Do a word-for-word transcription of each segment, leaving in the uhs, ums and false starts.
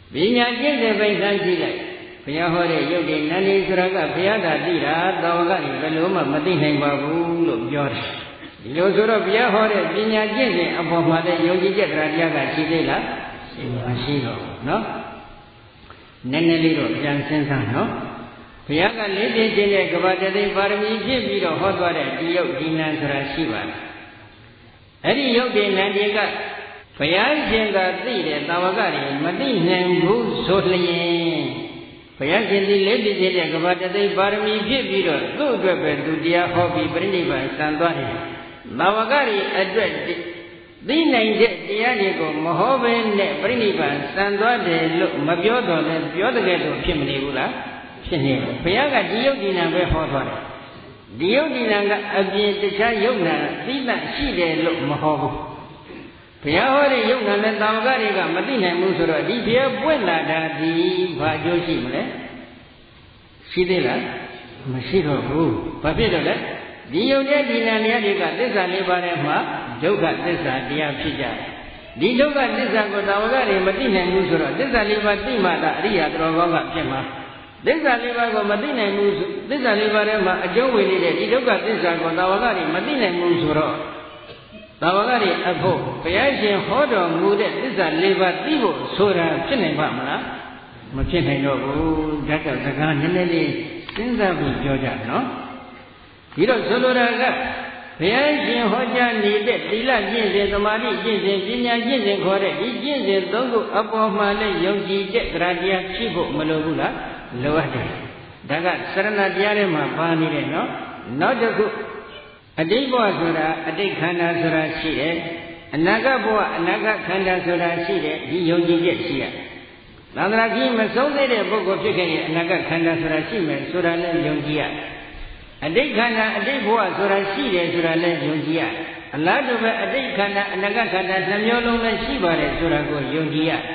vì nhà chết thì phải sang chi lại bây giờ hỏi để yêu thì năn đi sura cả bây giờ đã đi ra tao cái gì cái lúa mà mất đi hành vào cũng lụm giọt điều sura bây giờ hỏi để vì nhà chết thì ông bà mà để yêu gì chết ra dia cả chi đây là chi rồi nó nên nên đi rồi chẳng sinh sang nó bây giờ cái lễ thế trên này các bạn thấy vào mình chết vì đó hỏi vào để đi yêu thì nan sura chi vậy ấy đi yêu thì nan đi cái bây giờ trên cái gì để tao cái gì mất đi hành vũ số liền bây giờ trên đi lễ thế trên này các bạn thấy vào mình chết vì đó tu cái bên tu dia hobby bên đi vào sang đó này tao cái gì ở chỗ đi này thế dia này có mà hobby này bên đi vào sang đó để lúc mà biểu đó để biểu được cái đó phim này bula phim này bây giờ cái điều gì nào phải học thôi điều gì nào cái ở bên tất cả yêu nào đi là chỉ để lúc mà học bây giờ hỏi đi yêu nào nên tao cái gì cả mà đi này muốn rồi đi phía bên là đã đi và cho gì mà đấy chỉ để là mà chỉ rồi không phải biết rồi đấy đi yêu đấy đi nào này đi cả tất cả này bao nhiêu mà đâu cả tất cả đi ăn phi ra đi đâu cả tất cả của tao cái gì mà đi này muốn rồi tất cả này mà đi mà đã đi à rồi có gặp chứ mà tất cả này mà có mà đi này muốn tất cả này bao nhiêu mà ở chỗ về đi đấy đi đâu cả tất cả của tao cái gì mà đi này muốn rồi tao cái gì ở phố bây giờ chỉ họ đó mua đấy tất cả này mà đi bộ số ra chứ này mà mà mà chứ này đâu cũng giá cả giá cả nên đi tính ra bị cho ra nó vì đó số đó cái bây giờ chỉ họ cha đi đấy đi là chính sự tham đi chính sự chính nhà chính sự khó đấy đi chính sự đâu có áp dụng mà lấy dùng gì đấy cái gì chỉ bộ mà lâu là lâu đấy đó cái sarana dia này mà ba này đấy nó nó được ở đây bao giờ ra ở đây khán giả số ra chỉ đấy anaga bao anaga khán giả số ra chỉ đấy đi dùng gì đấy chỉ à làm ra khi mà sống thế đấy bao nhiêu cái anaga khán giả số ra chỉ mà số ra lấy dùng gì à ở đây khán giả ở đây bao số ra chỉ đấy số ra lấy dùng gì à Allah đó về ở đây khán giả anaga khán giả năm nhiều luôn là chỉ bảo đấy số ra có dùng gì à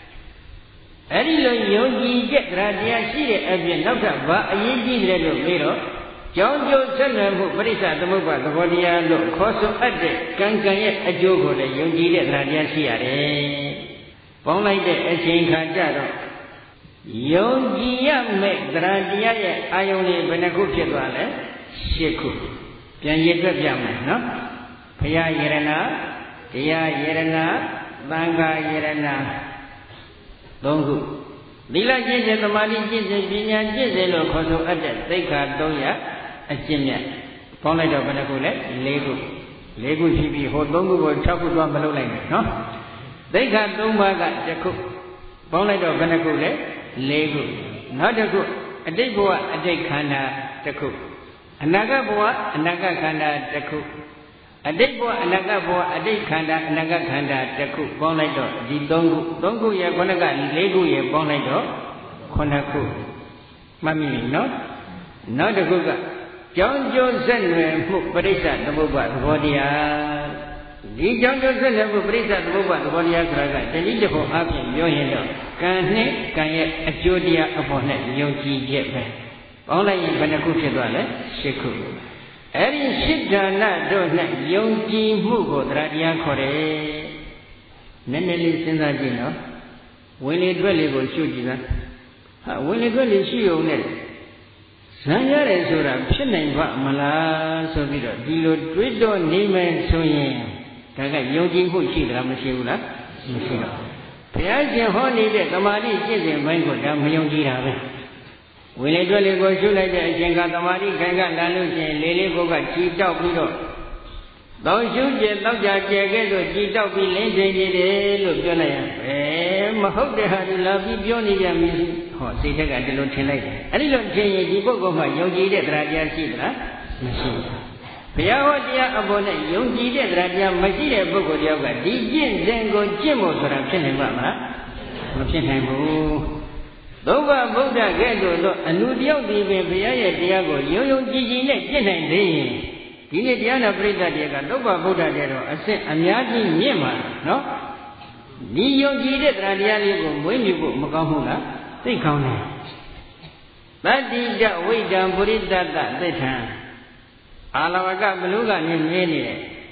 ở đây là dùng gì đấy ra dia chỉ đấy ở bên nào đó và ở đây gì đấy rồi mấy rồi Chọn cho thân là một bậc sa tâm bậc thập bát địa lúc khó số ắt đấy, càng càngရဲ့အကျိုးကိုလည်းယုံကြည်တဲ့တရားရှိရတယ်။ပေါင်းလိုက်တဲ့အချိန်ခါကျတော့ယုံကြည်ရမယ့်တရားတရားရဲ့အာယုန်လေးဘယ်နှခုဖြစ်သွားလဲ။ရှစ်ခု။ပြန်ရည်တွက်ပြမယ်နော်။ဘုရားယရဏတရားယရဏသံဃာယရဏသုံးခုသီလကျင့်စဉ်သမာဓိကျင့်စဉ်ပညာကျင့်စဉ်လို့ခေါ်ဆိုအပ်တဲ့သိက္ခာသုံးရပ်အကျင့်မြတ်ပေါင်းလိုက်တော့ဘယ်နှခုလဲလေးခုလေးခုရှိပြီဟိုသုံးခုကို၆ခုသွားမလုပ်လိုက်နဲ့နော်သိက္ခာသုံးပါးကတစ်ခုပေါင်းလိုက်တော့ဘယ်နှခုလဲလေးခုနောက်တစ်ခုအတိတ်ဘဝအတိတ်ခန္ဓာတစ်ခုအနာဂတ်ဘဝအနာဂတ်ခန္ဓာတစ်ခုအတိတ်ဘဝအနာဂတ်ဘဝအတိတ်ခန္ဓာအနာဂတ်ခန္ဓာတစ်ခုပေါင်းလိုက်တော့ဒီသုံးခုသုံးခုရဲ့ခုနကလေးခုရဲ့ပေါင်းလိုက်တော့ခုနှစ်ခုမှတ်မိပြီနော်နောက်တစ်ခုကကြောင်းကျိုးဆက်နွယ်မှုပရိစ္ဆသမုပ္ပါသဘောတရားဒီကြောင်းကျိုးဆက်နွယ်မှုပရိစ္ဆသမုပ္ပါသဘောတရားဆိုတာကတတိတဖို့အပြင်ပြောရင်တော့ကံနဲ့ကံရဲ့အကျိုးတရားအပေါ်နဲ့ယုံကြည်ချက်ပဲပေါင်းလိုက်ရင်ဘယ်နှခုဖြစ်သွားလဲရှစ်ခုအဲ့ဒီရှစ်ဌာနတို့၌ယုံကြည်မှုကိုတရားတရားခေါ်တယ်နည်းနည်းလေးစဉ်းစားကြည့်နော်ဝင်လေတွက်လေကိုရှုကြည့်လားဟာဝင်လေတွက်လေရှိုံနဲ့ဇံရတယ်ဆိုတာဖြစ်နိုင်ပါမလားဆိုပြီးတော့ဒီလိုတွေးတော့နေမယ်ဆိုရင်ဒါကယုံကြည်မှုရှိသလားမရှိဘူးလားမရှိတော့ဘုရားရှင်ဟောနေတဲ့သမာဓိကျင့်စဉ်ပိုင်းကိုဒါမယုံကြည်တာပဲဝင်လေတွက်လေကိုရှုလိုက်တဲ့အချိန်ကသမာဓိခိုင်ကလာလို့ရှိရင်လေလေးကိုကကြည်တောက်ပြီးတော့တောင်းရှုကျတောက်ကြကျဲကဲဆိုကြည်တောက်ပြီးလင်းချိန်နေတယ်လို့ပြောလိုက်ရင်ဘယ်မဟုတ်တဲ့ဟာဒီလာပြီးပြောနေကြမည်ဟောစိတ်ထက်ကဒီလိုထင်လိုက်တယ်အဲ့ဒီလိုထင်ရင်ဒီပုဂ္ဂိုလ်မှယုံကြည်တဲ့တရားတရားရှိသလားမရှိဘူးဘုရားဟောတရားအပေါ်နဲ့ယုံကြည်တဲ့တရားတရားမရှိတဲ့ပုဂ္ဂိုလ်တယောက်ကဒီကျင့်စဉ်ကိုကျင့်ဖို့ဆိုတာဖြစ်နိုင်ပါမလားမဖြစ်နိုင်ဘူးသုဘဗုဒ္ဓကဲ့သို့သောအလူတယောက်ဒီပင်ဘုရားရဲ့တရားကိုယုံယုံကြည်ကြည်နဲ့ကျင့်နိုင်သေးရင်ဒီနေ့တရားနာပရိသတ်တွေကသုဘဗုဒ္ဓတဲ့တော့အစစ်အများကြီးမြင့်မှာနော်ဒီယုံကြည်တဲ့တရားတရားလေးကိုမွေးမြူဖို့မကောင်းဘူးလားသိကောင်းတယ်တတ္တိတဝိဒံပုရိသတ္တသစ္ထံအာလဝကဘလူကနေမြဲနေတယ်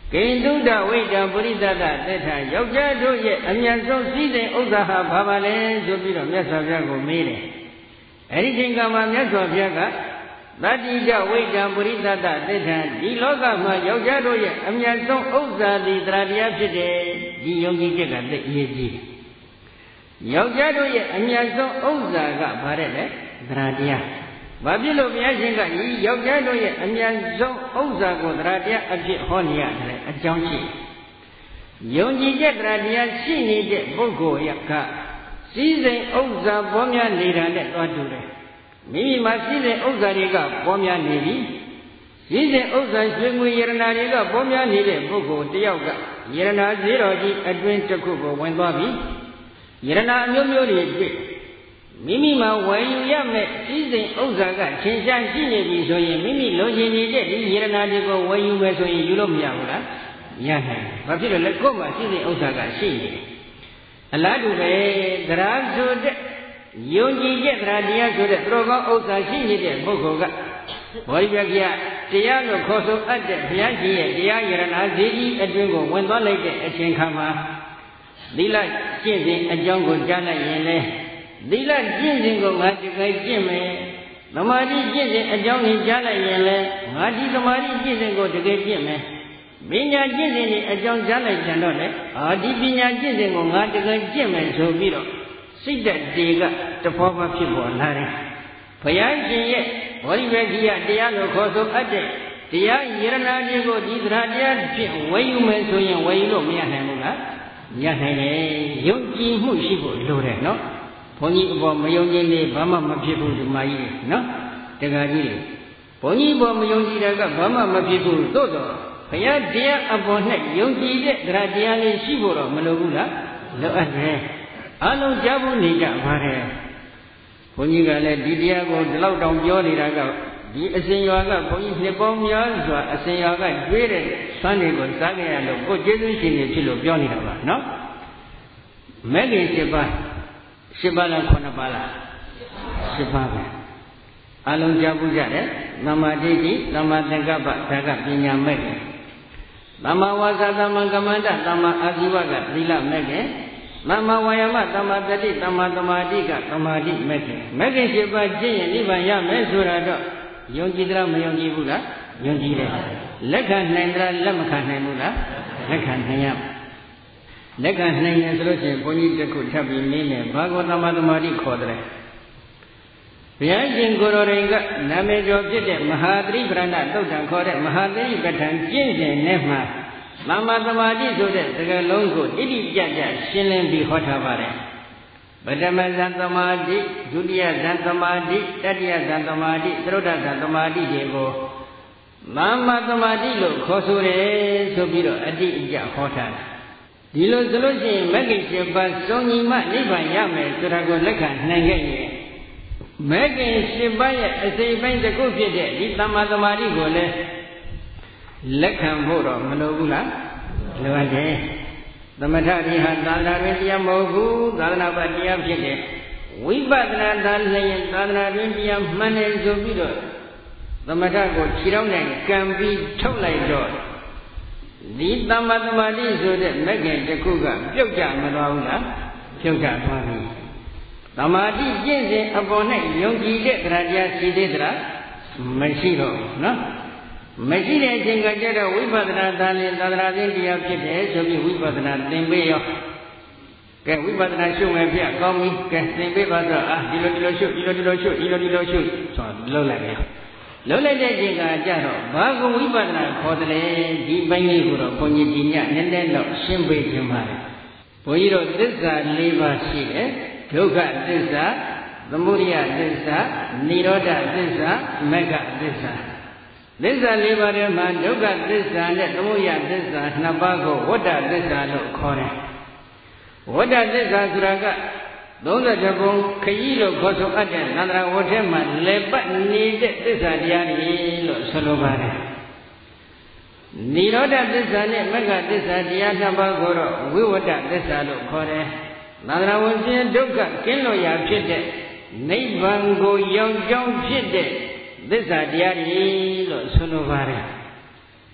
ကိန္တုဒ္ဒဝိတ္တပုရိသတ္တသက်ထာယောက်ျားတို့ရဲ့အမြတ်ဆုံးစည်းစိမ်ဥစ္စာဟာဘာပါလဲဆိုပြီးတော့မြတ်စွာဘုရားကိုမေးတယ်အဲ့ဒီချိန်ကမှမြတ်စွာဘုရားကတတ္တိဒဝိတ္တပုရိသတ္တသက်ထာဒီလောကမှာယောက်ျားတို့ရဲ့အမြတ်ဆုံးဥစ္စာသည်တရားတရားဖြစ်တယ်ဒီယုံကြည်ချက်ကသိအရေးကြီးတယ်ယောက်ျားတို့ရဲ့အမြတ်ဆုံးဥစ္စာကဘာတဲ့လဲတရားတရားဘာဖြစ်လို့ဘုရားရှင်ကဒီယောက်ျားတို့ရဲ့အမြတ်ဆုံးဥစ္စာကိုတရားတရားအဖြစ်ဟောနေရတယ်အကြောင်းရှိယုံကြည်ချက်တရားတရားရှိနေတဲ့ပုဂ္ဂိုလ်ရကစည်းစိမ်ဥစ္စာပေါ်များနေတာနဲ့တွားတူတယ်မိမိမှာစည်းစိမ်ဥစ္စာတွေကပေါ်များနေပြီစည်းစိမ်ဥစ္စာရွှေငွေယရနာတွေကပေါ်များနေတဲ့ပုဂ္ဂိုလ်တယောက်ကယရနာဈေးတော်ကြီးအတွင်းတစ်ခုကိုဝင်သွားပြီယရနာအမျိုးမျိုးတွေတွေ့မိမိမှာဝယ်ယူရမယ့်စည်းစိမ်ဥစ္စာကထင်ရှားရှိနေပြီဆိုရင်မိမိလိုချင်နေတဲ့ဒီယရနာတွေကိုဝယ်ယူမယ်ဆိုရင်ယူလို့မရဘူးလားရနိုင်တယ်ဘာဖြစ်လို့လဲကိုယ်မှာစည်းစိမ်ဥစ္စာကရှိနေတယ်အလားတူပဲတရားဆိုတဲ့ယုံကြည်ချက်တရားတရားဆိုတဲ့သူတော်ကောင်းဥစ္စာရှိနေတဲ့ပုဂ္ဂိုလ်ကဘောဓိပက္ခယတရားလို့ခေါ်ဆိုအပ်တဲ့ဘုရားရှင်ရဲ့တရားယရနာဈေးကြီးအတွင်းကိုဝင်သွားလိုက်တဲ့အချိန်ခါမှာသီလကျင့်စဉ်အကြောင်းကိုကြားလိုက်ရင်လေသီလကျင့်စဉ်ကိုငါတကယ်ကျင့်မယ်သမာဓိကျင့်စဉ်အကြောင်းကိုကြားလိုက်ရင်လေငါဒီသမာဓိကျင့်စဉ်ကိုတကယ်ကျင့်မယ်ပညာကျင့်စဉ်ဒီအကြောင်းကြားလိုက်ကြတော့လေအာဒီပညာကျင့်စဉ်ကိုငါတကယ်ကျင့်မယ်ဆိုပြီးတော့စိတ်တက်တွေကတဖောဖောဖြစ်ပေါ်လာတယ်ဘုရားရှင်ရဲ့ဘောဓိပက္ခိယတရားလို့ခေါ်ဆိုအပ်တဲ့တရားယရနာတွေကိုဒီသရတရားဖြင့်ဝယ်ယူမယ်ဆိုရင်ဝယ်ယူလို့မရနိုင်ဘူးလားရနိုင်တယ်ယုံကြည်မှုရှိဖို့လိုတယ်နော်ဘုန်းကြီးအပေါ်မယုံကြည်နေဘာမှမဖြစ်ဘူးဒီမကြီးနော်တက္ကကြီးဘုန်းကြီးအပေါ်မယုံကြည်တာကဘာမှမဖြစ်ဘူးသို့တော့ဘုရားတရားအပေါ်၌ယုံကြည်တဲ့တရားတရားလေးရှိဖို့တော့မလိုဘူးလားလိုအပ်တယ်အလုံးကြားဖို့နေကြပါတယ်ဘုန်းကြီးကလည်းဒီတရားကိုဒီလောက်တောင်ပြောနေတာကဒီအစဉ်ရွာကဘုန်းကြီးနှစ်ပေါင်းများစွာအစဉ်ရွာကတွေးတဲ့သံတွေကိုစားကြရလို့ကိုကျေးဇူးရှင်တွေဖြစ်လို့ပြောနေတာပါနော်မဲ့ခင်၈ပါး၈ပါးလားခုနှစ်ပါးလား၈ပါးပဲအလုံးကြားဖို့ကြတယ်သမ္မာဒိဋ္ဌိသမ္မာသင်္ကပ္ပဒါကပညာမဲ့ခင်သမ္မာဝါစာသမ္မာကမ္မန္တသမ္မာအာဇီဝကသီလမဲ့ခင်သမ္မာဝါယာမသမ္မာတတိသမ္မာသမာဓိကသမာဓိမဲ့ခင်မဲ့ခင်၈ပါးကျင့်ရင်နိဗ္ဗာန်ရမယ်ဆိုတာတော့ယုံကြည်သလားမယုံကြည်ဘူးလားယုံကြည်တယ်လက်ခံနိုင်သလားလက်မခံနိုင်ဘူးလားလက်ခံနိုင်ရလက်ခံနိုင်ရင်ဆိုလို့ရှိရင်ဘုန်းကြီးတစ်ခုထပ်ပြီးနည်းမယ်ဘာကိုသမ္မာသမာဓိခေါ်တယ်ဘုရားရှင်ကိုယ်တော်ရင်ကနာမည်ကျော်ဖြစ်တဲ့မဟာသတိပ္ပဏသုတ်တံခေါ်တဲ့မဟာသတိပဋ္ဌာန်ကျင့်စဉ်နဲ့မှသမ္မာသမာဓိဆိုတဲ့စကားလုံးကိုတိတိကျကျရှင်းလင်းပြီးဟောထားပါတယ်ပထမဇန်သမာဓိဒုတိယဇန်သမာဓိတတိယဇန်သမာဓိသရုဒ္ဓဇန်သမာဓိတွေကိုသမ္မာသမာဓိလို့ခေါ်ဆိုတယ်ဆိုပြီးတော့အတိအကျဟောထားတယ်ဒီလိုဆိုလို့ရှိရင်မဂ္ဂင်၈ပါးစုံညီမှနိဗ္ဗာန်ရမယ်ဆိုတာကိုလက်ခံနိုင်ခဲ့ရင်မဂ္ဂင်၈ပါးရဲ့အစိပ်ပိုင်းတစ်ခုဖြစ်တဲ့ဒီသမ္မာသမာဓိကိုလည်းလက်ခံဖို့တော့မလိုဘူးလားလိုအပ်တယ်သမထရိဟသာသနာ့တရားမဟုတ်ဘူးသာသနာ့ဘတရားဖြစ်တဲ့ဝိပဿနာသာလျင်သာသနာ့တရားမှန်တယ်ဆိုပြီးတော့သမထကိုခြေထောက်နဲ့ကံပြီးထုတ်လိုက်တော့ဒီသမ္မာသမာဓိဆိုတဲ့မဂ္ဂင်တစ်ခုကပြုတ်ကြမသွားဘူးလားပြုတ်ကြသွားပြီသမာဓိကျင့်စဉ်အပေါ်၌ယုံကြည်တဲ့တရားတရားရှိသေးသလားမရှိတော့ဘူးနော်မရှိတဲ့အချိန်ကကျတော့ဝိပဿနာသာလျင်သာသနာ့တရားဖြစ်တယ်ဆိုပြီးဝိပဿနာသင်ပေးရောကဲဝိပဿနာရှုမယ်ပြကောင်းပြီကဲသင်ပေးပါတော့အာဒီလိုဒီလိုရှုဒီလိုဒီလိုရှုဒီလိုဒီလိုရှုဆိုတော့လုံးလိုက်ပြီလုံးလိုက်တဲ့အချိန်ကကျတော့ဘာကိုဝိပဿနာခေါ်တယ်ဒီပိုင်းလေးကိုတော့ဘုန်းကြီးဒီညနည်းနည်းတော့ရှင်းပေးခြင်းပါတယ်ဘုန်းကြီးတို့သစ္စာ၄ပါးရှိတယ်ဒုက္ခသစ္စာသမုဒယသစ္စာនិရောဓသစ္စာမဂ္ဂသစ္စာသစ္စာ၄ပါးထဲမှာဒုက္ခသစ္စာနဲ့သမုဒယသစ္စာနှစ်ပါးကိုဝဋ္ဌသစ္စာလို့ခေါ်တယ်ဝဋ္ဌသစ္စာဆိုတာကသုံးဆယ်ပုံခရီးလို့ခေါ်ဆိုအပ်တဲ့သန္တရာဝဋ္ဌထဲမှာလေပတ်နေတဲ့သစ္စာတရားတွေလို့ဆိုလိုပါတယ်និရောဓသစ္စာနဲ့မဂ္ဂသစ္စာတရားနှစ်ပါးကိုတော့ဝိဝတ္တသစ္စာလို့ခေါ်တယ်သန္တရာဝဋ္ဌဒုက္ခကင်းလို့ရာဖြစ်တဲ့နိဗ္ဗာန်ကိုရောက်ကြောင်းဖြစ်တဲ့သစ္စာတရားတွေလို့ဆိုလိုပါတယ်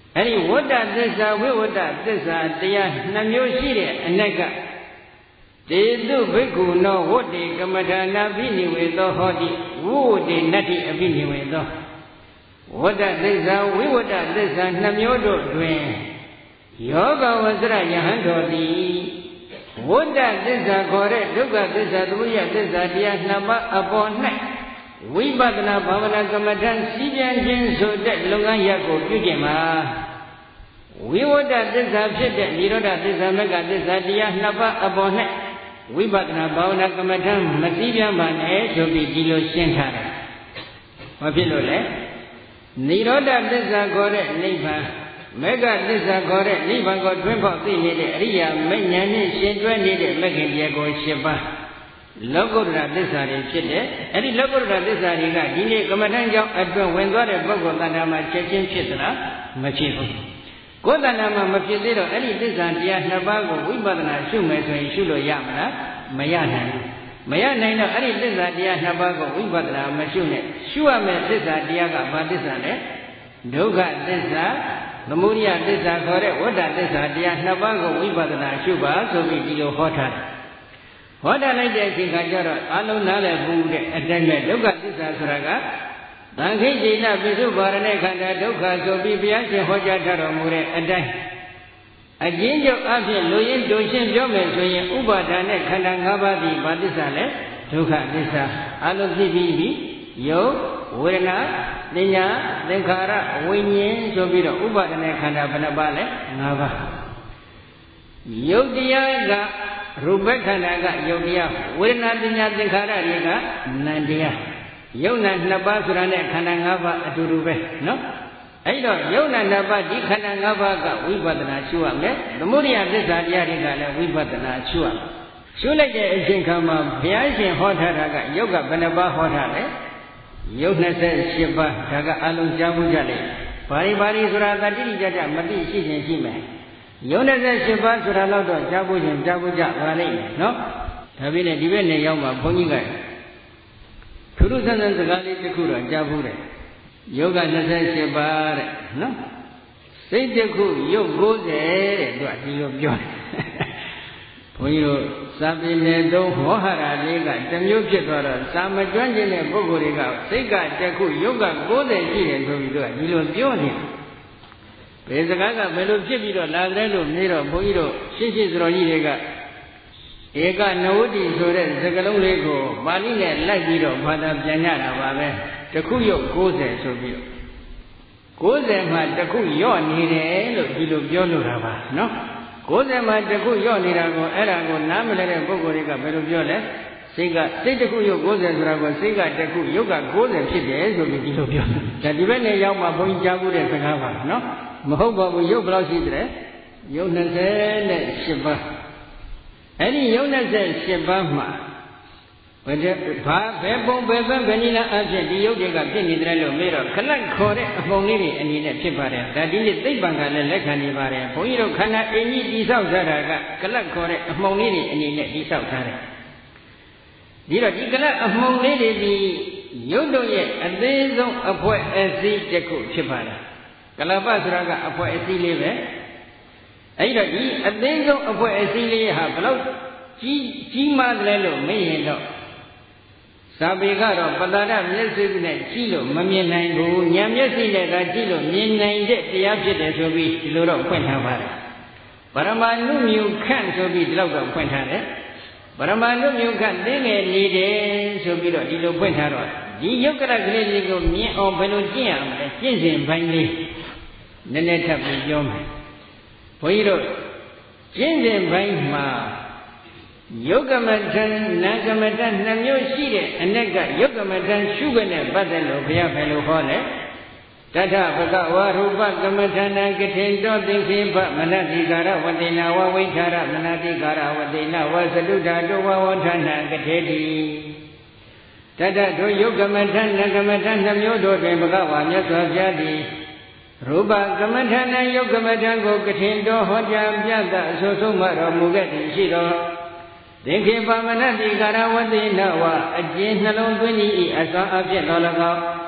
အဲ့ဒီဝတ္တသစ္စာဝိဝတ္တသစ္စာတရားနှစ်မျိုးရှိတဲ့အနက်ကတေတုဘိက္ခုနောဝတ္တိကမ္မထာနာပိနိဝေသောဟောတိဝုဝတ္တိနတ္တိအပိနိဝေသောဝတ္တသစ္စာဝိဝတ္တသစ္စာနှစ်မျိုးတို့တွင်ယောဂဝဇ္ဇရယဟန်တော်သည်ဝတ္တသစ္စာခေါ်တဲ့ဒုက္ခသစ္စာသမုဒယသစ္စာတရားနှစ်ပါးအပေါ်၌ဝိပဿနာဘာဝနာကမ္မထံစီးပြန်ခြင်းဆိုတဲ့လုပ်ငန်းရပ်ကိုပြုကျင့်မှာဝိဝတ္တသစ္စာဖြစ်တဲ့និရောဓသစ္စာမဂ္ဂသစ္စာတရားနှစ်ပါးအပေါ်၌ဝိပဿနာဘာဝနာကမ္မထံမစီးပြန်ပါနဲ့ဆိုပြီးဒီလိုရှင်းထားတယ်။ဘာဖြစ်လို့လဲ။និရောဓသစ္စာခေါ်တဲ့နိဗ္ဗာန်မဂ္ဂသစ္စာခေါ်တဲ့နိဗ္ဗာန်ကိုတွင်းပေါက်သိနေတဲ့အရိယာမဉ္ဇဉ်နဲ့ရှင်တွဲနေတဲ့မဂ္ဂင်တရားကို၈ပါးလောကုတ္တရာသစ္စာတွေဖြစ်တဲ့အဲ့ဒီလောကုတ္တရာသစ္စာတွေကဒီနေ့ကမ္မထံကြောင့်အတွင်းဝင်သွားတဲ့ပုဂ္ဂိုလ်တဏ္ဍာမှာချက်ချင်းဖြစ်သလားမဖြစ်ဘူးကိုယ်တဏ္ဍာမှာမဖြစ်သေးတော့အဲ့ဒီသစ္စာတရားနှစ်ပါးကိုဝိပဿနာရှုမယ်ဆိုရင်ရှုလို့ရမလားမရနိုင်ဘူးမရနိုင်တော့အဲ့ဒီသစ္စာတရားနှစ်ပါးကိုဝိပဿနာမရှုနဲ့ရှုရမယ်သစ္စာတရားကဘာသစ္စာလဲဒုက္ခသစ္စာသမုဒယသစ္စာခေါ်တဲ့ဝတ္တသစ္စာတရားနှစ်ပါးကိုဝိပဿနာရှုပါဆိုပြီးဒီလိုဟောထားတယ်ဟောတာလိုက်တဲ့အချိန်ခါကျတော့အလုံးနားလည်းဘူးတဲ့အတိုင်းပဲဒုက္ခသစ္စာဆိုတာကသံခိဋ္ဌိနပိစုပါရณะခန္ဓာဒုက္ခဆိုပြီးဘုရားရှင်ဟောကြားထားတော်မူတဲ့အတိုင်းအကျဉ်းချုပ်အဖြစ်လူရင်းတို့ရှင်းပြောမယ်ဆိုရင်ဥပါဒာနဲ့ခန္ဓာ၅ပါးဒီဘာသစ္စာလဲဒုက္ခသစ္စာအလုံးသိပြီးပြီယုတ်ဝေဒနာသင်ညာသင်္ခါရဝိညာဉ်ဆိုပြီးတော့ဥပါဒနဲ့ခန္ဓာဘယ်နှပါးလဲ၅ပါးယုတ်တရားကရူပခန္ဓာကယုတ်တရားဝေဒနာသင်ညာသင်္ခါရတွေကနံတရားယုတ်နာနှစ်ပါးဆိုတာနဲ့ခန္ဓာ၅ပါးအတူတူပဲနော်အဲ့တော့ယုတ်နာနှစ်ပါးဒီခန္ဓာ၅ပါးကဝိပဿနာရှုရမယ်သမုဒယသစ္စာတရားတွေကလည်းဝိပဿနာရှုရမယ်ရှုလိုက်တဲ့အချိန်ခါမှာဘုရားရှင်ဟောထားတာကယုတ်ကဘယ်နှပါးဟောထားလဲယုတ်နှစ်ဆယ်၈ပါးဒါကအလုံးကြားမှုကြလေဘာရီဘာရီဆိုတာတတိတိကြကြမသိရှိခြင်းရှိမယ်ယုတ်နှစ်ဆယ်၈ပါးဆိုတာတော့ကြားဖို့ခြင်းကြားဖို့ကြပါလိမ့်မယ်နော်ဒါပြည့်နဲ့ဒီဘက်နေရောက်မှာဘုန်းကြီးကထူးထူးဆန်းဆန်းစကားလေးတစ်ခုတော့ကြားဖို့တယ်ယုတ်ကနှစ်ဆယ်၈ပါးတဲ့နော်စိတ်တစ်ခုယုတ်၉၀တဲ့သူကဒီလိုပြောတယ်ဘုန်းကြီးတို့စာပေနယ်သုံးဟောဟာရလေးကတစ်မျိုးဖြစ်သွားတော့စာမကျွမ်းကျင်တဲ့ပုဂ္ဂိုလ်တွေကစိတ်ကတစ်ခုယုတ်က၉၀ရှိတယ်ဆိုပြီးတော့ဒီလိုပြောနေဘယ်စကားကဘယ်လိုဖြစ်ပြီးတော့လာတယ်လို့မေးတော့ဘုန်းကြီးတို့ရှင်းရှင်းစတော်ကြီးတွေကဧကနဝတိဆိုတဲ့စကားလုံးလေးကိုပါဠိနဲ့လိုက်ပြီးတော့ဘာသာပြန်ကြတာပါပဲတစ်ခုယုတ်၉၀ဆိုပြီးတော့၉၀မှာတစ်ခုယော့နေတယ်လို့ဒီလိုပြောလို့တာပါနော်၉၀မှာတစ်ခုယော့နေတာကိုအဲ့ဒါကိုနားမလည်တဲ့ပုဂ္ဂိုလ်တွေကဘယ်လိုပြောလဲစိတ်ကစိတ်တစ်ခုယုတ်၉၀ဆိုတာကိုစိတ်ကတစ်ခုယုတ်က၉၀ဖြစ်တယ်ဆိုပြီးဒီလိုပြောဒါဒီဘက်နဲ့ရောက်မှဘုန်းကြီးကြားဖို့တဲ့စကားပါနော်မဟုတ်ပါဘူးယုတ်ဘယ်လောက်ရှိတယ်ယုတ်၂၀နဲ့၈ပါးအဲ့ဒီယုတ်၂၈ပါးမှာဘယ်ဘာဘယ်ပုံဘယ်ဘက်ဘယ်နည်းလားအဖြစ်ဒီယုတ်တွေကဖြစ်နေတယ်လို့မေးတော့ခလတ်ခေါ်တဲ့အပုံလေးတွေအနေနဲ့ဖြစ်ပါတယ်ဒါဒီနေ့သိပ္ပံကလည်းလက်ခံနေပါတယ်ဘုန်းကြီးတို့ခန္ဓာအင်းကြီးတိဆောက်ထားတာကခလတ်ခေါ်တဲ့အမှုံလေးတွေအနေနဲ့တိဆောက်ထားတယ်ဒီတော့ဒီကလတ်အမှုံလေးတွေဒီယုတ်တို့ရဲ့အသေးဆုံးအဖွဲ့အစည်းတစ်ခုဖြစ်ပါတယ်ကလပဆိုတာကအဖွဲ့အစည်းလေးပဲအဲ့တော့ဒီအသေးဆုံးအဖွဲ့အစည်းလေးဟာဘယ်လောက်ကြီးကြီးမားတယ်လို့မေးရင်တော့စာပေကတော့ပတ္တရမျက်စိနဲ့ကြည့်လို့မမြင်နိုင်ဘူးဉာဏ်မျက်စိနဲ့ကကြည့်လို့မြင်နိုင်တဲ့တရားဖြစ်တယ်ဆိုပြီးဒီလိုတော့ဖွင့်ထားပါတယ်ပရမနုမြုခန့်ဆိုပြီးဒီလောက်တော့ဖွင့်ထားတယ်ပရမနုမြုခန့်သိငယ်နေတယ်ဆိုပြီးတော့ဒီလိုဖွင့်ထားတော့ဒီယုတ်ကရကလေးလေးကိုမြင်အောင်ဘယ်လိုကျင့်ရမလဲကျင့်စဉ်ပိုင်းလေးနည်းနည်းထပ်ပြီးပြောမယ်ဘုန်းကြီးတို့ကျင့်စဉ်ပိုင်းမှာယုတ်ကမထံနာကမထံနှစ်မျိုးရှိတဲ့အ낵ကယုတ်ကမထံရှုခွနဲ့ပတ်သက်လို့ဘုရားဘယ်လိုဟောလဲတထဘဂဝါရူပကမထံနာကထေတောသင်္ခေပမနတိကာရဝတိနာဝဝိထာရမနတိကာရဝတိနာဝသတုဓာတောဝဝဋ္ဌနာကထေတိတထတို့ယုတ်ကမထံနာကမထံနှစ်မျိုးတို့တွင်ဘဂဝါမြတ်စွာဘုရားသည်ရူပကမထံနာယုတ်ကမထံကိုကထေတောဟောကြားပြသအဆိုဆုံးမတော်မူခဲ့သည်ရှိတော်သင်္ခေပမနတိကာရဝတိနဝအကျဉ်နှလုံးသွင်းဤအစွမ်းအဖြစ်တော်၎င်း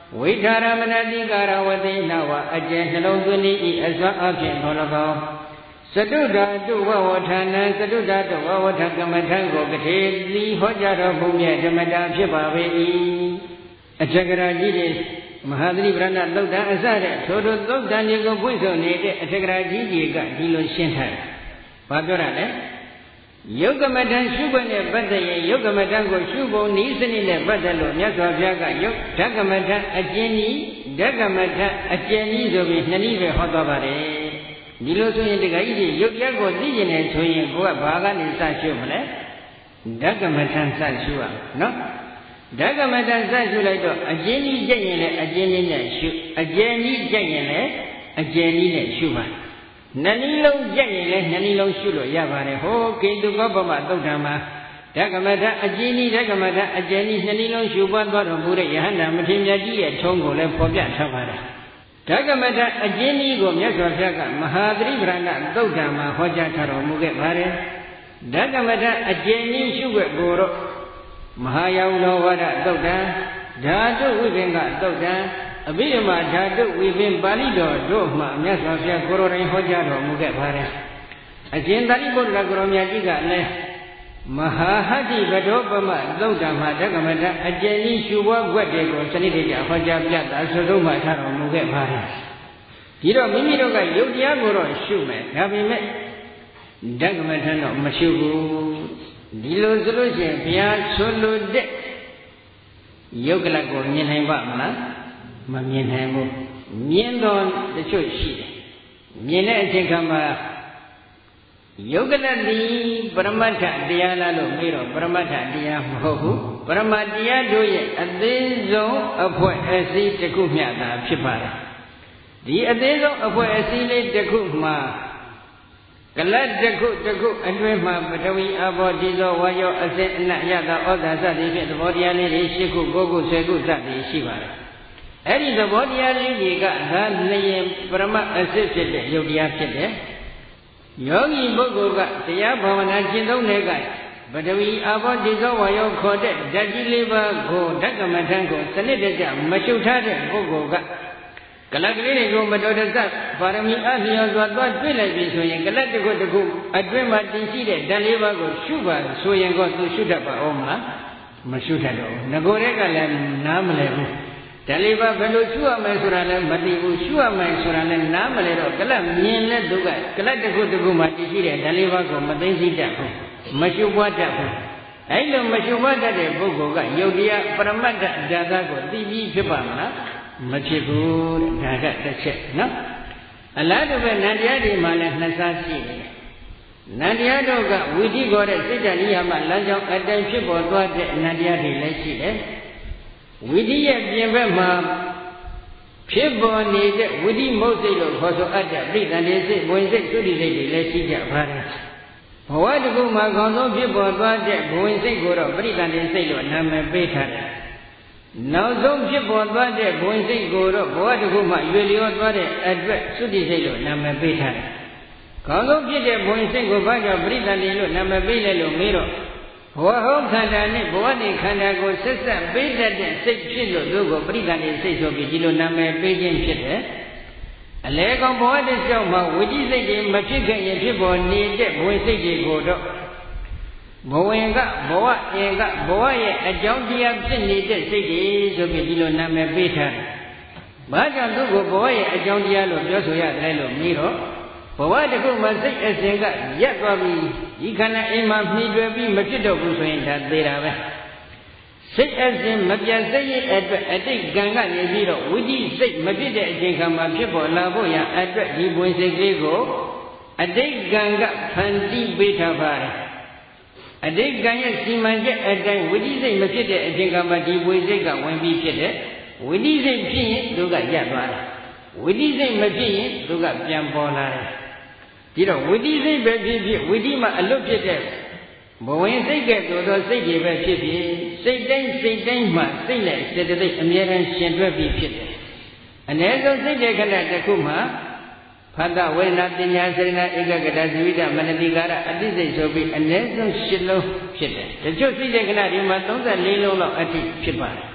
ဝိထာရမဏတိကာရဝတိနဝအကျဉ်နှလုံးသွင်းဤအစွမ်းအဖြင့်တော်၎င်းစတုဓာတုဝဝဌာနံစတုဓာတုဝဝဌကမ္မထံကိုကတိတိဟောကြားတော်မူမြတ်ဓမ္မတာဖြစ်ပါပေ၏အထက်ကရာကြီးတွေမဟာသတိပရဏသုတ်တံအစတဲ့ထိုထိုသုတ်တံတွေကိုဖွင့်ဆိုနေတဲ့အထက်ကရာကြီးတွေကဒီလိုရှင်းထားတယ်။ဘာပြောတာလဲ။ယုတ်ကမထံရှုခွင့်နဲ့ပတ်သက်ရင်ယုတ်ကမထံကိုရှုပုံနည်းစနစ်နဲ့ပတ်သက်လို့မြတ်စွာဘုရားကယုတ်ဓကမထံအကျဉ်းဤဓကမထံအကျဉ်းဤဆိုပြီးနှစ်နည်းပဲဟောသွားပါတယ်။ဒီလိုဆိုရင်တခါကြီးတွေယုတ်တရားကိုသိကျင်တယ်ဆိုရင်ကိုကဘာကနေစရှုမလဲ။ဓကမထံစရှုရနော်။ဓကမထံစရှုလိုက်တော့အကျဉ်းဤကြက်ရင်လည်းအကျဉ်းနည်းနဲ့ရှုအကျဉ်းဤကြက်ရင်လည်းအကျဉ်းနည်းနဲ့ရှုပါနှစ်နည်းလုံးကြက်ရင်လည်းနှစ်နည်းလုံးရှုလို့ရပါတယ်ဟောကိတုကောပမသုတ်တံမှာဓကမထအကျဉ်းဤဓကမထအကျဉ်းဤနှစ်နည်းလုံးရှုပွားသွားတော်မူတဲ့ယဟန္တာမထေရမြတ်ကြီးရဲ့ထုံးကိုလည်းဖော်ပြထားပါတယ်ဓကမထအကျဉ်းဤကိုမြတ်စွာဘုရားကမဟာသတိပ္ပဏသုတ်တံမှာဟောကြားထားတော်မူခဲ့ပါတယ်ဓကမထအကျဉ်းဤရှုွက်ကိုတော့မဟာယောင်တော်ဝါဒသုတ်တံဓာတုဝိပင်္ဂသုတ်တံအဘိဓမ္မာဓာတုဝိပင်ပါဠိတော်တို့မှမြတ်စွာဘုရားကိုယ်တော်တိုင်ဟောကြားတော်မူခဲ့ပါတယ်အရှင်သာရိပုတ္တရာကိုရောမြတ်ကြီးကလည်းမဟာဟတ္တိဗဒောပမသုတ်တံမှာဓကမထအကျဉ်းကြီးရှုပွားွက်တွေကိုစနစ်တကျဟောကြားပြတာဆိုတော့မှထားတော်မူခဲ့ပါတယ်ဒီတော့မိမိတို့ကယုတ်တရားကိုတော့ရှုမယ်ဒါပေမဲ့ဓကမထတော့မရှုဘူးဒီလိုဆိုလို့ရှိရင်ဘုရားဆိုလိုတဲ့ယုတ်ကလကိုမြင်နိုင်ပါမလားမမြင်နိုင်ဘူးမြင်တော့တချို့ရှိတယ်မြင်တဲ့အချိန်ခါမှာယုတ်ကလတိပရမတ္ထတရားလားလို့မေးတော့ပရမတ္ထတရားမဟုတ်ဘူးပရမတရားတို့ရဲ့အသေးဆုံးအဖွဲ့အစည်းတစ်ခုမျှသာဖြစ်ပါတယ်ဒီအသေးဆုံးအဖွဲ့အစည်းလေးတစ်ခုမှာကလတ်တစ်ခုတစ်ခုအတွင်းမှာပထဝီအဘောဒီသောဝါယောအစစ်အနတ်ယတာဩဇာစသည်ဖြင့်သဘောတရားလေးတွေ၈ခု၉ခု၁၀ခုစသည်ရှိပါတယ်အဲ့ဒီသဘောတရားလေးတွေကဒါလျင်ပရမတ်အစစ်ဖြစ်တဲ့ယုတ်တရားဖြစ်တယ်ယောဂီပုဂ္ဂိုလ်ကတရားဘာဝနာကျင့်သုံးတဲ့ကပထဝီအဘောဒီသောဝါယောခေါ်တဲ့ဓာတ်ကြီးလေးပါးကိုဓကမထံကိုစနစ်တကျမရှုထားတဲ့ပုဂ္ဂိုလ်ကကလတ်ကလေးတွေကိုမတော်တဆပါရမီအလျော်စွာသွားတွေ့လိုက်ပြီဆိုရင်ကလတ်တစ်ခုတစ်ခုအတွင်းမှာတည်ရှိတဲ့ဓာတ်လေးပါးကိုရှုပါဆိုရင်တော့သူရှုတတ်ပါဦးမလားမရှုတတ်တော့ဘူးငကိုယ်ကလည်းနားမလဲဘူးဓာတ်လေးပါးဘယ်လိုရှုရမယ်ဆိုတာလည်းမသိဘူးရှုရမယ်ဆိုတာလည်းနားမလဲတော့ကလတ်မြင်တဲ့သူကကလတ်တစ်ခုတစ်ခုမှာတည်ရှိတဲ့ဓာတ်လေးပါးကိုမသိသိတတ်ဘူးမရှုပွားတတ်ဘူးအဲ့လိုမရှုပွားတတ်တဲ့ပုဂ္ဂိုလ်ကယုတ်တရားပရမတ္ထဓာတ်ကိုသိပြီးဖြစ်ပါမလားမဖြစ်ဘူးတဲ့ဒါကတစ်ချက်နော်အလားတူပဲနန္တရားတွေမှာလည်းနှစ်စားရှိတယ်နန္တရားတို့ကဝိဓိခေါ်တဲ့စိတ်ဓာတ်ဉာဏ်မှလမ်းကြောင်းအတိုင်းဖြစ်ပေါ်သွားတဲ့နန္တရားတွေလည်းရှိတယ်ဝိဓိရဲ့ပြင်ဘက်မှာဖြစ်ပေါ်နေတဲ့ဝိဓိမုတ်စိတ်လို့ခေါ်ဆိုအပ်တဲ့ပြိတ္တန်လေးစိတ်ဝင်စိတ်သုတိစိတ်တွေလည်းရှိကြပါတယ်ဘဝတစ်ခုမှာခေါင်းဆုံးဖြစ်ပေါ်သွားတဲ့ဘဝင်စိတ်ကိုတော့ပြိတ္တန်လေးစိတ်လို့နာမည်ပေးထားတယ်နောက်ဆုံးဖြစ်ပေါ်သွားတဲ့ဘဝင်စိတ်ကိုတော့ဘဝတစ်ခုမှရွေလျောသွားတဲ့အတွက်သုတိစိတ်လို့နာမည်ပေးထားတယ်။ခေါင်းဆုံးဖြစ်တဲ့ဘဝင်စိတ်ကိုဘာကြောင့်ပရိသန္တိလို့နာမည်ပေးလဲလို့မေးတော့ဘဝဟောခန္ဓာနဲ့ဘဝနေခန္ဓာကိုဆက်ဆက်ပေးတတ်တဲ့စိတ်ဖြစ်လို့သူ့ကိုပရိသန္တိစိတ်ဆိုပြီးဒီလိုနာမည်ပေးခြင်းဖြစ်တယ်။အလဲကောင်ဘဝတစ်လျှောက်မှာဝိจิစိတ်တွေမဖြစ်ခဲ့ရင်ဖြစ်ပေါ်နေတဲ့ဘဝင်စိတ်တွေကိုတော့ဘဝင်ကဘဝအင်ကဘဝရဲ့အကြောင်းတရားဖြစ်နေတဲ့စိတ်တွေဆိုပြီးဒီလိုနာမည်ပေးထားတယ်။ဘာကြောင့်သူ့ကိုဘဝရဲ့အကြောင်းတရားလို့ပြောဆိုရတယ်လို့မြည်တော့ဘဝတစ်ခုမှာစိတ်အစဉ်ကရက်သွားပြီးဒီခန္ဓာအိမ်မှာမှီတွယ်ပြီးမဖြစ်တော့ဘူးဆိုရင်ဒါသေးတာပဲ။စိတ်အစဉ်မပြတ်စိတ်ရဲ့အတွက်အတိတ်ကံကနေပြီးတော့ဝိတိစိတ်မဖြစ်တဲ့အချိန်ခါမှာဖြစ်ပေါ်လာဖို့ရအတွက်ဒီဘဝင်စိတ်ကလေးကိုအတိတ်ကံကဖန်တီးပေးထားပါတယ်။အတိတ်ကံရဲ့စီမံချက်အတိုင်းဝိသိစိတ်မဖြစ်တဲ့အချိန်ကမှဒီဝိသိစိတ်ကဝင်ပြီးဖြစ်တယ်ဝိသိစိတ်ဖြစ်ရင်သူကရပ်သွားတယ်ဝိသိစိတ်မဖြစ်ရင်သူကပြန်ပေါ်လာတယ်ဒီတော့ဝိသိစိတ်ပဲဖြစ်ဖြစ်ဝိသိမှာအလွတ်ဖြစ်တဲ့ဘဝင်စိတ်ကဲ့သို့သောစိတ်တွေပဲဖြစ်ဖြစ်စိတ်တိုင်းစိတ်တိုင်းမှာစိတ်နဲ့စေတသိက်အမြဲတမ်းရှင်တွဲပြီးဖြစ်တယ်အ ਨੇ ဆုံးစိတ်တဲ့ခဏတစ်ခုမှာဖတ်တဝေနာပညာစေနာဧကဂတဇဝိတမနတိကာရအတိစိတ်ဆိုပြီးအ ਨੇ ဆုံး၈လုံးဖြစ်တယ်တချို့စိတ်တဲ့ခဏဒီမှာ၃၄လုံးလောက်အတိဖြစ်ပါတယ်ဘ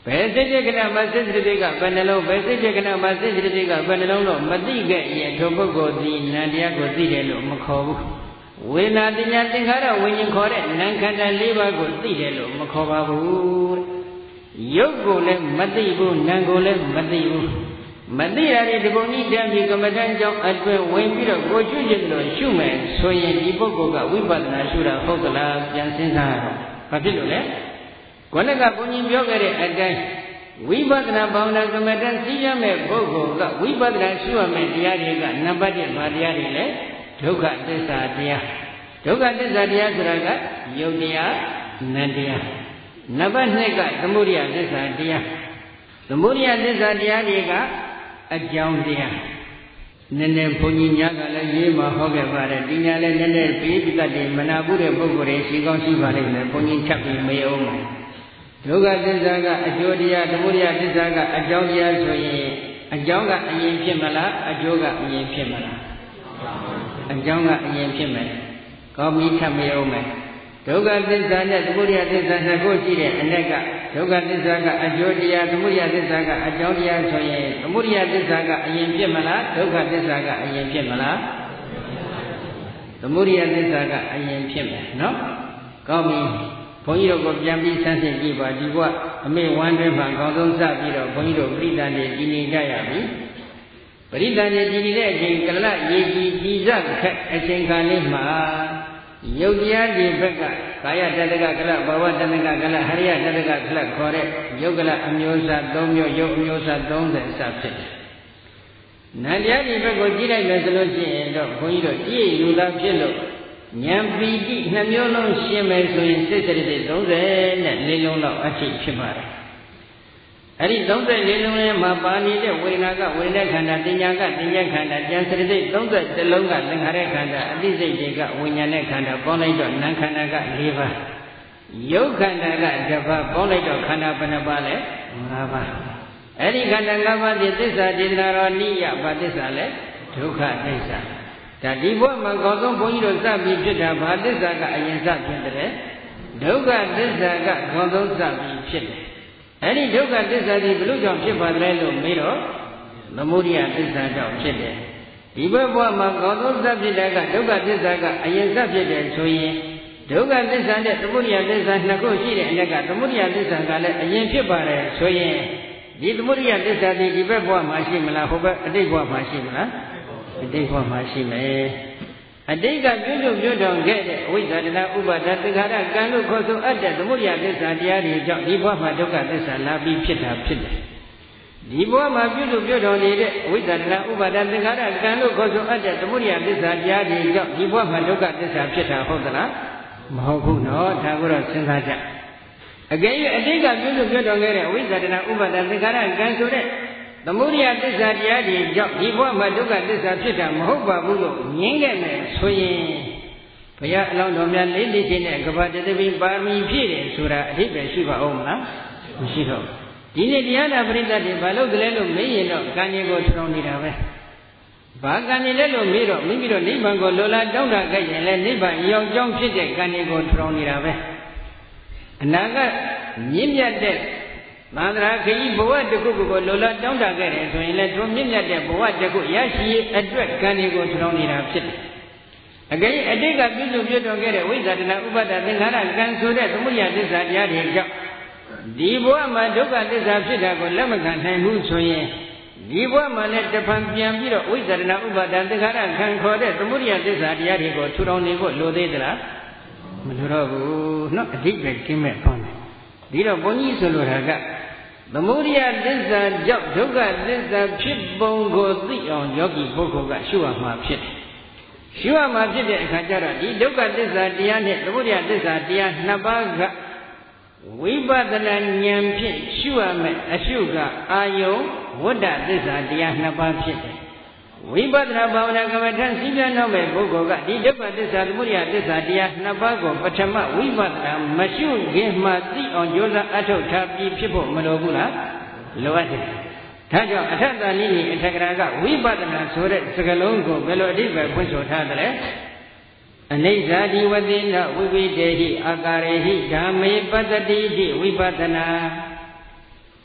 ဘယ်စိတ်စိတ်ကနာမှာစိတ်စိတ်ကဘယ်နှလုံးဘယ်စိတ်စိတ်ကနာမှာစိတ်စိတ်ကဘယ်နှလုံးတော့မသိခဲ့ရင်ထိုပုဂ္ဂိုလ်ဒီနံတရားကိုသိတယ်လို့မခေါ်ဘူးဝေဒနာတင်ညာသင်္ခါရဝိညာဉ်ခေါ်တဲ့နံခန္ဓာ၄ပါးကိုသိတယ်လို့မခေါ်ပါဘူးရုပ်ကိုလည်းမသိဘူးနံကိုလည်းမသိဘူးမသိရတဲ့ဒီပုံကြီးတမ်းပြီးကမ္မဋ္ဌာန်းကြောင့်အတွင်ဝင်ပြီးတော့ကိုကျွကျင်လို့ရှုမယ်ဆိုရင်ဒီပုဂ္ဂိုလ်ကဝိပဿနာရှုတာဟုတ်သလားပြန်စဉ်းစားရတော့ဘာဖြစ်လို့လဲခေါင်းကဘုန်းကြီးပြောခဲ့တဲ့အတိုင်းဝိပဿနာဘာဝနာကမ္မဋ္ဌာန်းသိရမယ့်ပုဂ္ဂိုလ်ကဝိပဿနာရှုရမယ့်တရားတွေကနံပါတ်တစ်ဘာတရားတွေလဲဒုက္ခသစ္စာတရားဒုက္ခသစ္စာတရားဆိုတာကယုတ်တရားနံတရားနံပါတ်နှစ်ကသမုဒယသစ္စာတရားသမုဒယသစ္စာတရားတွေကအကြောင်းတရားနည်းနည်းဘုန်းကြီးများကလည်းရေးမှာဟောခဲ့ပါတယ်ဒီညာလည်းနည်းနည်းပြီးပြတ်တယ်မနာဘူးတဲ့ပုဂ္ဂိုလ်တွေရှိကောင်းရှိပါလိမ့်မယ်ဘုန်းကြီးချက်ပြီးမေးအောင်ပါဒုက္ခသစ္စာကအကျိုးတရားသမုဒယသစ္စာကအကြောင်းတရားဆိုရင်အကြောင်းကအရင်ဖြစ်မလားအကျိုးကအရင်ဖြစ်မလားအကြောင်းကအရင်ဖြစ်မယ်ကောင်းပြီထပ်မေးအောင်မယ်ဒုက္ခသစ္စာနဲ့သမုဒယသစ္စာနှစ်ခုရှိတဲ့အ내ကဒုက္ခသစ္စာကအကျိုးတရားသမုဒယသစ္စာကအကြောင်းတရားဆိုရင်သမုဒယသစ္စာကအရင်ဖြစ်မလားဒုက္ခသစ္စာကအရင်ဖြစ်မလားသမုဒယသစ္စာကအရင်ဖြစ်မယ်နော်ကောင်းပြီဘုန်းကြီးတို့ကိုပြန်ပြီးဆန်းစစ်ကြည့်ပါဒီဘဝအမေဝမ်းတွင်းမှာကောင်းဆုံးစပြီးတော့ဘုန်းကြီးတို့ပြိတ္တန်တွေကြည်နေကြရပြီပရိသတ်တွေကြည်နေတဲ့အချိန်ကလရေကြီးကြီးစခက်အချိန်ခါလေးမှာယုတ်တရားဒီဘက်ကကာယတတကကလဘဝတတကကလဟရိယတတကကလခေါ်တဲ့ယုတ်ကလအမျိုးအစား၃မျိုးယုတ်အမျိုးအစား၃၀စဖြစ်တယ်။နန္တရားဒီဘက်ကိုကြည့်လိုက်မယ်ဆိုလို့ရှိရင်တော့ဘုန်းကြီးတို့ကြည့်ယူသားဖြစ်လို့ဉာဏ်ပီတိနှမျိုးလုံးရှင်းမယ်ဆိုရင်စိတ်တရိပ်၃၀နဲ့လေးလုံးလောက်အထိဖြစ်ပါတယ်။အဲ့ဒီ၃၄လုံးထဲမှာပါနေတဲ့ဝေဒနာကဝေဒနာခန္ဓာတင်ညာကတင်ညာခန္ဓာဉာဏ်စရိတ်၃၁လုံးကသင်္ခါရခန္ဓာအသိစိတ်တွေကဝိညာဉ်နဲ့ခန္ဓာပေါင်းလိုက်တော့နာမ်ခန္ဓာက၄ပါးယုတ်ခန္ဓာကတစ်ပါးပေါင်းလိုက်တော့ခန္ဓာဘယ်နှပါးလဲ၅ပါးအဲ့ဒီခန္ဓာ၅ပါးဖြင့်သစ္စာဒေသနာတော်နိယဘာသစ္စာလဲဒုက္ခသစ္စာဒါဒီဘဝမှာကောင်းဆုံးဘုန်းကြီးတို့စပြီးဖြစ်တာဘာသစ္စာကအရင်စဖြစ်တယ်ဒုက္ခသစ္စာကကောင်းဆုံးစပြီးဖြစ်တယ်အဲ့ဒီဒုက္ခသစ္စာဒီဘလို့ကြောင့်ဖြစ်ပါတယ်လို့မေးတော့သမုဒယသစ္စာကြောင့်ဖြစ်တယ်ဒီဘက်ဘဝမှာကောင်းဆုံးစဖြစ်တဲ့ကဒုက္ခသစ္စာကအရင်စဖြစ်တယ်ဆိုရင်ဒုက္ခသစ္စာနဲ့သမုဒယသစ္စာနှစ်ခုရှိတဲ့အ내ကသမုဒယသစ္စာကလည်းအရင်ဖြစ်ပါတယ်ဆိုရင်ဒီသမုဒယသစ္စာဒီဒီဘက်ဘဝမှာရှိမလားဟိုဘက်အတိတ်ဘဝမှာရှိမလားအတိတ်ဘဝမှာရှိမယ်အတိတ်ကပြုစုပြုထောင်ခဲ့တဲ့အဝိဇ္ဇာတဏဥပါဒသင်္ခါရကံလို့ခေါ်ဆိုအပ်တဲ့သမုဒယသစ္စာတရားတွေကြောင့်ဒီဘဝမှာဒုက္ခသစ္စာလာပြီးဖြစ်တာဖြစ်တယ်ဒီဘဝမှာပြုစုပြုထောင်နေတဲ့အဝိဇ္ဇာတဏဥပါဒသင်္ခါရကံလို့ခေါ်ဆိုအပ်တဲ့သမုဒယသစ္စာတရားတွေကြောင့်ဒီဘဝမှာဒုက္ခသစ္စာဖြစ်တာဟုတ်သလားမဟုတ်ဘူးနော်ဒါကိုတော့စဉ်းစားကြအကယ်၍အတိတ်ကပြုစုပြုထောင်ခဲ့တဲ့အဝိဇ္ဇာတဏဥပါဒသင်္ခါရကံဆိုတဲ့သမုဒယသစ္စာတရားတွေကြောင့်ဒီဘဝမှာဒုက္ခသစ္စာဖြစ်တာမဟုတ်ပါဘူးလို့ငြင်းခဲ့မယ်ဆိုရင်ဘုရားအလောင်းတော်များလေးလေးချင်းနဲ့ကဘာတတိပိပါရမီဖြည့်တယ်ဆိုတာအဓိပ္ပာယ်ရှိပါဦးမလားမရှိတော့ဒီနေ့တရားနာပရိသတ်တွေဘာလို့ကလေးလို့မေးရင်တော့ကံကြီးကိုထောင်နေတာပဲဘာကံကြီးလဲလို့မေးတော့မိမိတို့နိဗ္ဗာန်ကိုလိုလားတောင်းတခဲ့ရင်လည်းနိဗ္ဗာန်ရောက်ကြောင်းဖြစ်တဲ့ကံကြီးကိုထောင်နေတာပဲအနာကမြင့်မြတ်တဲ့သန္တရာခရီးဘဝတခုကိုလိုလားတောင်းတခဲ့တယ်ဆိုရင်လည်းသူမြင့်မြတ်တဲ့ဘဝတခုရရှိရေးအတွက်ကံတွေကိုထောင်နေတာဖြစ်တယ်အကယ်၍အတိတ်ကပြုစုပြုတော်ခဲ့တဲ့ဝိဇ္ဇာတဏဥပါဒသင်္ခါရကံဆိုတဲ့သမုဒယသစ္စာတရားတွေကြောင့်ဒီဘဝမှာဒုက္ခသစ္စာဖြစ်တာကိုလက်မခံနိုင်ဘူးဆိုရင်ဒီဘဝမှာလည်းတဖန်ပြန်ပြီးတော့ဝိဇ္ဇာတဏဥပါဒသင်္ခါရခံခေါ်တဲ့သမုဒယသစ္စာတရားတွေကိုထူထောင်နေဖို့လိုသေးသလားမလိုတော့ဘူးနော်အဓိပ္ပာယ်ကျင်းမဲ့ပေါင်းတယ်ဒီတော့ဘုန်းကြီးဆိုလိုတာကသမုဒယသစ္စာကြောင့်ဒုက္ခသစ္စာဖြစ်ပုံကိုသိအောင်ယောဂီပုဂ္ဂိုလ်ကရှုရမှာဖြစ်တယ်ရှုရမှာဖြစ်တဲ့အခါကျတော့ဒီဒုက္ခသစ္စာတရားနဲ့သမုဒယသစ္စာတရားနှစ်ပါးကဝိပဿနာဉာဏ်ဖြင့်ရှုရမယ်အရှုကအာယုံဝတ္တသစ္စာတရားနှစ်ပါးဖြစ်တယ်ဝိပဿနာဘာဝနာကမ္မထံစီပြန်တော့မဲ့ပုဂ္ဂိုလ်ကဒီဒုက္ခသစ္စာသမုဒယသစ္စာတရားနှစ်ပါးကိုပထမဝိပဿနာမရှုခင်မှသိအောင်ကြိုးစားအထောက်ထားပြီးဖြစ်ဖို့မလိုဘူးလားလိုအပ်တယ်ဒါကြောင့်အထက်သာနိမိအထက်ကရာကဝိပဿနာဆိုတဲ့စကားလုံးကိုဘယ်လိုအဓိပ္ပာယ်ဖွင့်ဆိုထားသလဲအနိစ္စတိဝတိနဝိဝိတေဟိအာကာရေဟိဓမ္မေပတ္တိတိဝိပဿနာ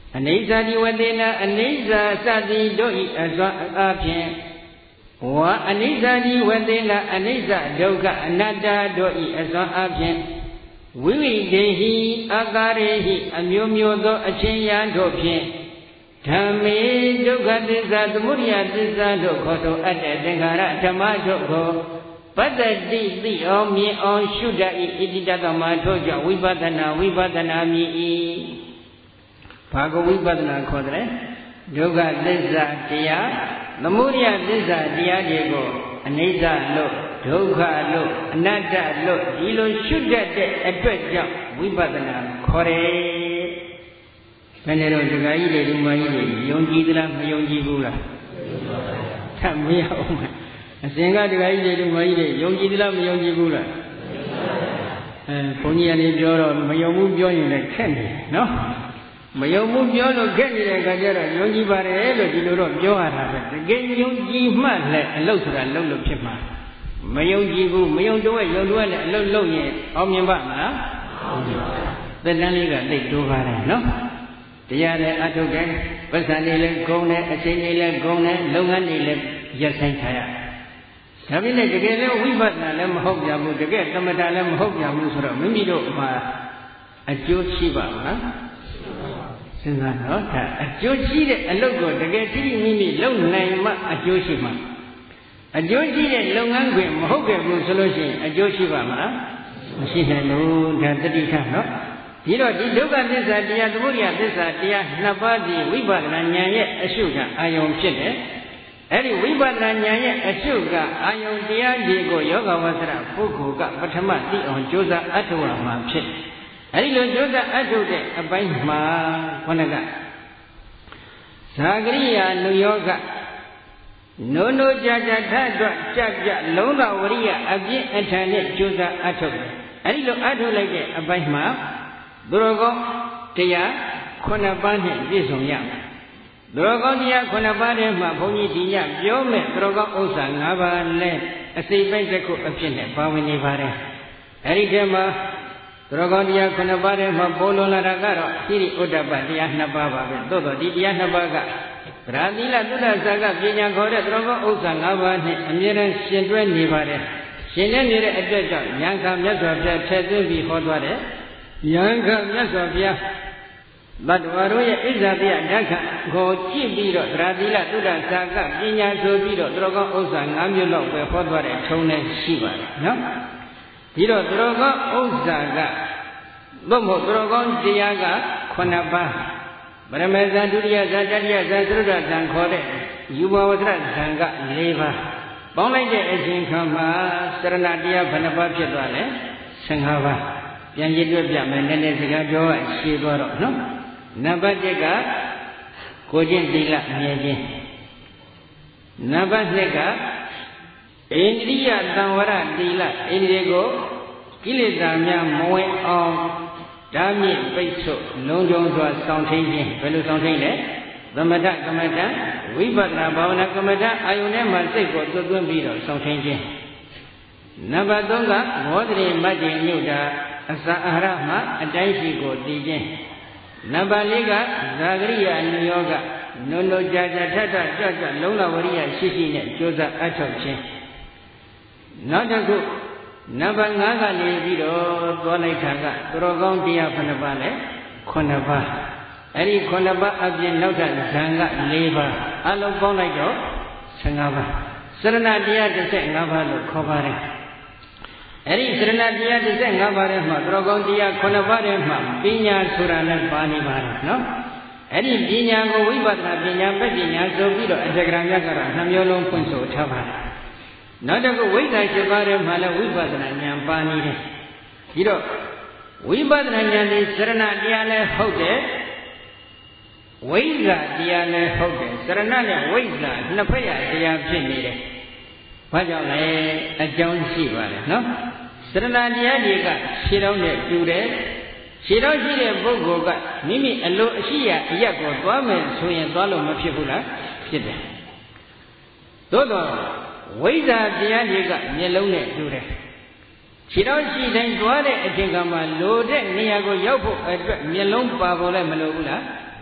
အနေစာတိဝတေနအနေစာစသည်တို့ဤအစွမ်းအဖြင့်ဝါအနေစာတိဝတေနအနေစာဒုက္ခအနတ္တတို့ဤအစွမ်းအဖြင့်ဝိဝိဒေဟိအာကာရေဟိအမျိုးမျိုးသောအချင်းရန်တို့ဖြင့်ဓမ္မေဒုက္ခသစ္စာသမုဒယသစ္စာတို့ခေါ်ဆိုအပ်တဲ့သင်္ခါရဓမ္မတို့ကိုပတ္တတိသိအောင်မြင်အောင်ရှုတတ်၏ဣတိတတမထို့ကြောင့်ဝိပဿနာဝိပဿနာမြည်၏ဘာကိုဝိပဿနာခေါ်တယ်ဒုက္ခသစ္စာတရားသမုဒယသစ္စာတရားတွေကိုအနိစ္စလို့ဒုက္ခလို့အနတ္တလို့ဒီလိုရှုတတ်တဲ့အတွက်ကြောင့်ဝိပဿနာခေါ်တယ်ဘယ်နဲ့တော့ဒကာကြီးတွေဒီမကြီးတွေယုံကြည်သလားမယုံကြည်ဘူးလားထပ်မရအောင်အစဉ်ကဒကာကြီးတွေဒီမကြီးတွေယုံကြည်သလားမယုံကြည်ဘူးလားအဲဘုန်းကြီးကနေပြောတော့မယုံဘူးပြောရင်လည်းခက်နေနော်မယုံဘူးပြောလို့ခက်နေတဲ့အခါကျတော့ယုံကြည်ပါတယ်လို့ဒီလိုတော့ပြောရတာပဲတကယ်ယုံကြည်မှလည်းအလုပ်ဆိုတာလုပ်လို့ဖြစ်မှာမယုံကြည်ဘူးမယုံတော့ယုံတော့လည်းအလုပ်လုပ်ရင်အောင်မြင်ပါမလားအောင်မြင်ပါသက်တမ်းလေးကသိတိုးပါတယ်နော်တရားလည်းအထုတ်တယ်ပတ်စံတွေလည်းဂုံတယ်အချိန်တွေလည်းဂုံတယ်လုပ်ငန်းတွေလည်းရပ်ဆိုင်ထားရဒါပေမဲ့တကယ်လည်းဝိပဿနာလည်းမဟုတ်ကြဘူးတကယ်သမထလည်းမဟုတ်ကြဘူးဆိုတော့မိမိတို့မှာအကျိုးရှိပါမလားစဉ်းစားတော့ဒါအကျိုးရှိတဲ့အလုပ်ကိုတကယ်တိတိမိမိလုပ်နိုင်မှအကျိုးရှိမှာအကျိုးရှိတဲ့လုပ်ငန်းခွင်မဟုတ်ခဲ့ဘူးဆိုလို့ရှိရင်အကျိုးရှိပါမလားမရှိနိုင်ဘူးဒါတတိထနော်ဒီတော့ဒီဒုက္ခသစ္စာတရားသမုဒယသစ္စာတရားနှစ်ပါးဒီဝိပဿနာဉာဏ်ရဲ့အရှုကအာယုံဖြစ်တယ်အဲ့ဒီဝိပဿနာဉာဏ်ရဲ့အရှုကအာယုံတရားကြီးကိုယောဂဝဆရာပုဂ္ဂိုလ်ကပထမသိအောင်ကြိုးစားအထောက်အမှာဖြစ်အဲ့ဒီလိုကြိုးစားအထုတ်တဲ့အပိုင်းမှာခေါင်းကဇာကရိယာနုယောဂနိုးနိုးကြကြထအတွက်ကြကြလုံးတော်ဝရိယအပြည့်အထန်နဲ့ကြိုးစားအထုတ်တယ်အဲ့ဒီလိုအထုတ်လိုက်တဲ့အပိုင်းမှာသူတော်ကောင်းတရားခုနှစ်ပါးနဲ့ပြည့်စုံရမယ်သူတော်ကောင်းတရားခုနှစ်ပါးထဲမှာဘုန်းကြီးဒီညပြောမဲ့သူတော်ကောင်းဥစ္စာ၅ပါးလဲအစိမ့်ပိုင်းတစ်ခုအဖြစ်နဲ့ပါဝင်နေပါတယ်အဲ့ဒီထဲမှာသူတော်ကောင်းတရားခုနှစ်ပါးထဲမှာပေါ်လွန်လာတာကတော့ဟိရိဥဒ္ဒပတရားနှစ်ပါးပါပဲသို့တော့ဒီတရားနှစ်ပါးကဗရာသီလသုဒ္ဓဇာကပညာခေါ်တဲ့သူတော်ကောင်းဥစ္စာ၅ပါးနဲ့အမြဲတမ်းရှင်တွဲနေပါတယ်ရှင်နေနေတဲ့အတွက်ကြောင့်ဉာဏ်ကမြတ်စွာဘုရားထည့်သွင်းပြီးဟောသွားတယ်ဉာဏ်ကမြတ်စွာဘုရားတတ္တဝါတို့ရဲ့ဣဇာတိယဓက္ခကိုကြည့်ပြီးတော့သရတိလသုဒ္ဓဇာကပညာဆိုပြီးတော့သူတော်ကောင်းဥစ္စာ၅မျိုးလောက်ပဲဟောသွားတဲ့ထုံးနဲ့ရှိပါတယ်နော်ဒီတော့သူတော်ကောင်းဥစ္စာကသို့မဟုတ်သူတော်ကောင်းတရားကခုနှစ်ပါးပရမေဇံဒုတိယဇာတတိယဇာသုဒ္ဓဇံခေါ်တဲ့ယူဘဝတ္တဇံက၄ပါးပေါင်းလိုက်တဲ့အချိန်ခါမှာစရဏတရားဘယ်နှပါးဖြစ်သွားလဲ၁၅ပါးပြန်ကြည့်တွေ့ပြမယ်နည်းနည်းစကားပြောရရှင်းသွားတော့နော်နံပါတ်၁ကကိုကျင့်သီလမြဲခြင်းနံပါတ်၂ကဣန္ဒိယသံဝရသီလဣန္ဒြေကိုကိလေသာများမဝင်အောင်ဓာမြင့်ပိတ်ဆို့လုံးကျုံစွာစောင့်ထိန်ခြင်းဘယ်လိုစောင့်ထိန်လဲသမထကမ္မဋ္ဌာန်းဝိပဿနာဘာဝနာကမ္မဋ္ဌာန်းအာယုန်ထဲမှာစိတ်ကိုသွတ်သွင်းပြီးတော့စောင့်ထိန်ခြင်းနံပါတ်၃ကမောဒရိမတ္တိမြုဒ္ဒါအစာအာဟာရမှာအတိုင်းရှိကိုတည်ခြင်းနံပါတ်၄ကဇာဂရိယာနုယောဂနုနုကြာကြာထထကြကြလုံးလဝရိယရှိရှိနဲ့ကြိုးစားအထောက်ခြင်းနောက်တစ်ခုနံပါတ်၅ကနေပြီးတော့သွားလိုက်တာကသူတော်ကောင်းတရားခုနှစ်ပါးနဲ့ခုနှစ်ပါးအဲ့ဒီခုနှစ်ပါးအပြင်နောက်ထပ်ဇံက၄ပါးအလုံးပေါင်းလိုက်တော့၁၅ပါးစရဏတရား၁၅ပါးလို့ခေါ်ပါတယ်အဲ့ဒီစရဏတရား၁၅ပါးထဲမှာသူတော်ကောင်းတရားခုနှစ်ပါးထဲမှာပညာဆိုတာလည်းပါနေပါတယ်နော်အဲ့ဒီပညာကိုဝိပဿနာပညာပဋညာဆိုပြီးတော့အထက်ကရာမြတ်ကတော့နှမျိုးလုံးဖွင့်ဆိုထားပါတယ်နောက်တစ်ခုဝိဇ္ဇာ၈ပါးထဲမှာလည်းဝိပဿနာဉာဏ်ပါနေတယ်ဒီတော့ဝိပဿနာဉာဏ်ဒီစရဏတရားလည်းဟုတ်တယ်ဝိဇ္ဇာတရားလည်းဟုတ်တယ်စရဏနဲ့ဝိဇ္ဇာနှစ်ဖက်ရတရားဖြစ်နေတယ်ဘာကြောင့်လဲအကြောင်းရှိပါတယ်နော်စရဏတရားတွေကခြေတော်နဲ့တူတယ်ခြေတော်ရှိတဲ့ပုဂ္ဂိုလ်ကမိမိအလိုအရှိရအရက်ကိုသွားမယ်ဆိုရင်သွားလို့မဖြစ်ဘူးလားဖြစ်တယ်သို့တော့ဝိဇ္ဇာတရားတွေကမျက်လုံးနဲ့တူတယ်ခြေတော်ရှိတိုင်းသွားတဲ့အချိန်ကမှလိုတဲ့နေရာကိုရောက်ဖို့အတွက်မျက်လုံးပါပေါ်လည်းမလိုဘူးလား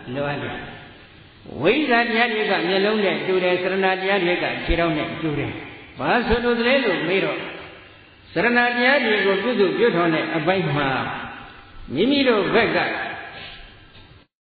လိုအပ်တယ်ဝိဇ္ဇာတရားတွေကမျက်လုံးနဲ့တူတယ်စရဏတရားတွေကခြေထောက်နဲ့တူတယ်ဘာဆိုလို့လဲလို့မေးတော့စရဏတရားတွေကိုပြုစုပြုထောင်တဲ့အပိုင်းမှာမိမိတို့ဘက်က